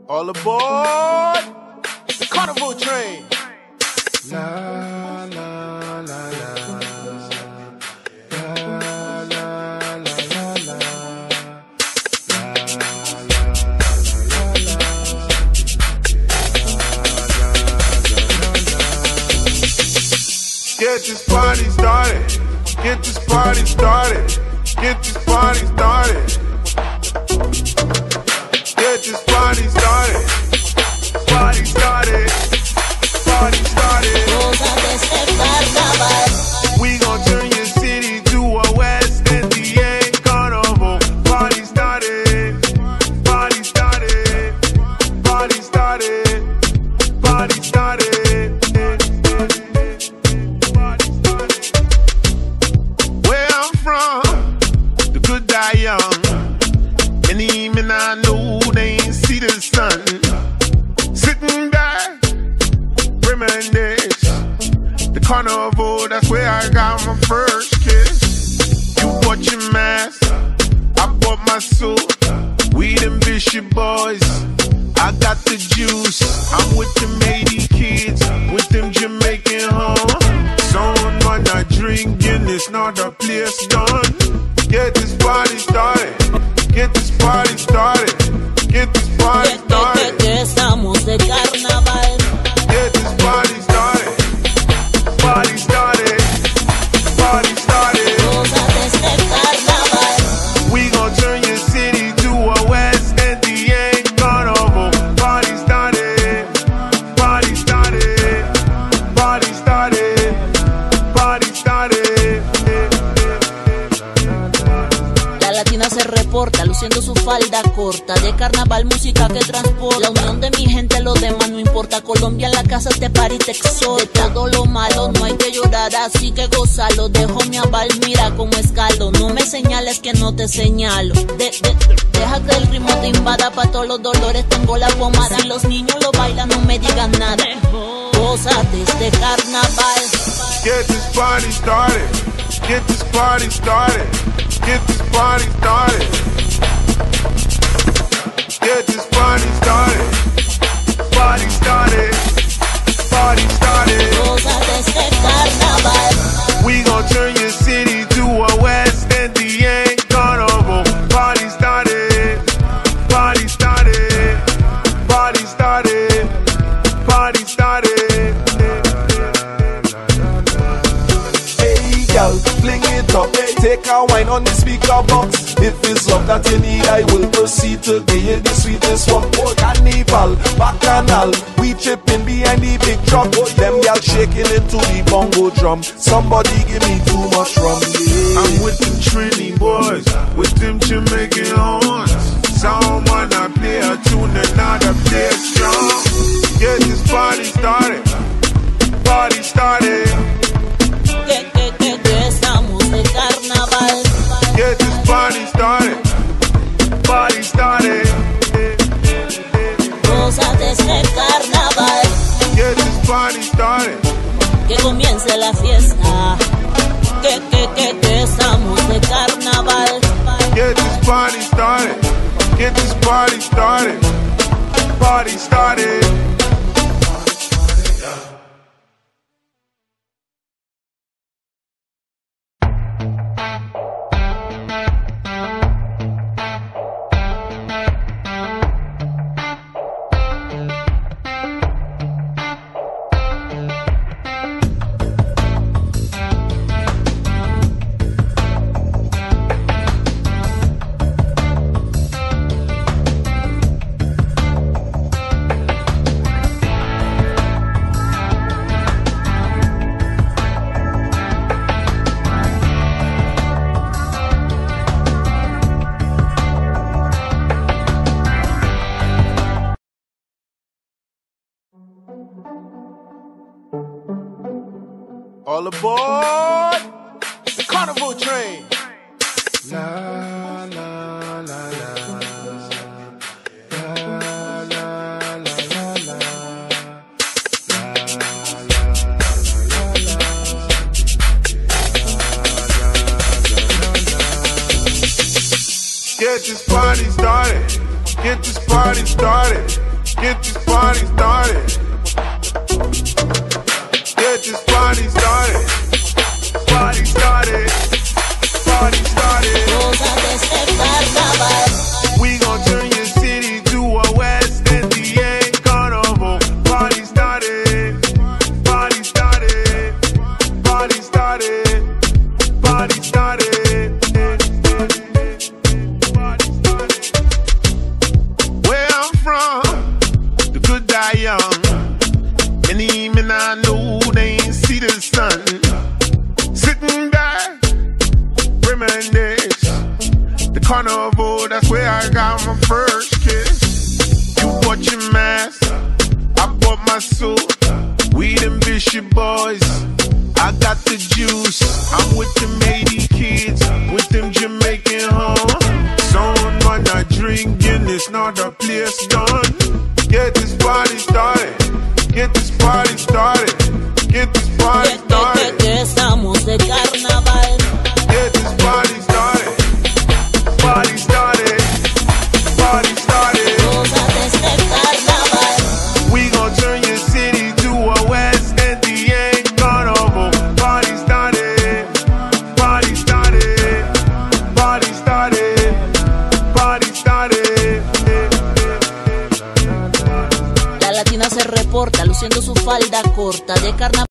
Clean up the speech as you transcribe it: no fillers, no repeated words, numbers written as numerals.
All aboard the carnival train. La la la la. Get this party started. Get this party started. Get this party started. Get this party started. Party started. Party started. We gon' turn your city to a West Indian carnival. Party started. Party started. Party started. Party started. Where I'm from, the good die young. And even I know they ain't see the sun. Sitting back, reminisce. The carnival, that's where I got my first kiss. You bought your mask, I bought my suit. We them Bishop boys, I got the juice. I'm with them 80 kids, with them Jamaican hoes. Someone not drinking, it's not a place done. Get this party started. Get this party started. Get this party started. Que estamos de carnaval. Get this party started. Party started. Party started. Cosas de este carnaval. We gon' turn your city to a West Indian carnival. Party started. Party started. Party started. Party started. La latina se reporta, luciendo su falda corta. De carnaval, música que transporta. La unión de mi gente, lo demás no importa. Colombia en la casa, este party te exhorta. De todo lo malo no hay que llorar, así que gózalo. Dejo mi aval, mira como escalo. No me señales que no te señalo. Deja que el ritmo te invada. Pa' todos los dolores tengo la pomada. Si los niños lo bailan, no me digan nada. Gózate este carnaval. Get this party started. Get this party started. Get this party started. Get this party started. Party started. Party started. Gózate este carnaval. We gon' turn your city to a West Indian carnival. Party started. Party started. Party started. Party started. Hey girl, fling it up. Take a wine on the speaker box. If it's love that you need, I will proceed to give you the sweetest one. Oh, carnival, bacchanal, we tripping behind the big truck. Them y'all shaking it to the bongo drum. Somebody give me too much rum. Yeah. I'm with them Trini boys, with them Jamaican horns. Someone I play a tune and not a play strong. Get this party started. Party started. Que estamos de carnaval. Get this party started. Party started. Gózate este carnaval. Get this party started. Que comience la fiesta. Que estamos de carnaval. Get this party started. Get this party started. Party started. All aboard the carnival train. La la la la. La la la la la. Get this party started. Get this party started. Get this party started. Get this party started. Party started. Party started. We gon' turn your city to a West Indian carnival. Party started. Party started. Party started. Party started. Party started. Where I'm from, the good die young. Many men I know they ain't see the sun. Sitting back, reminisce. The carnival, that's where I got my first kiss. You bought your mask, I bought my suit. We them Bishop boys, I got the juice. I'm with them 80 kids, with them Jamaican someone not drinking, it's not a place done. Get this party started. Get this party started. Get this party started. Que estamos de carnaval. Get this party started. Party started. Party started. We gon' turn your city to a West Indian carnival. Party started. Party started. Party started. Party started. La latina se reporta luciendo su falda corta de carnaval.